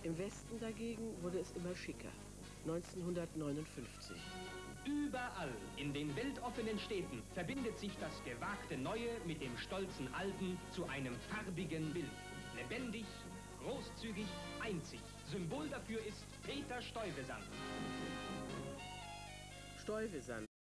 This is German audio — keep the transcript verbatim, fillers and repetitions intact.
Im Westen dagegen wurde es immer schicker. neunzehnhundertneunundfünfzig. Überall in den weltoffenen Städten verbindet sich das gewagte Neue mit dem stolzen Alten zu einem farbigen Bild. Lebendig, großzügig, einzig. Symbol dafür ist Peter Stuyvesant. Stuyvesant.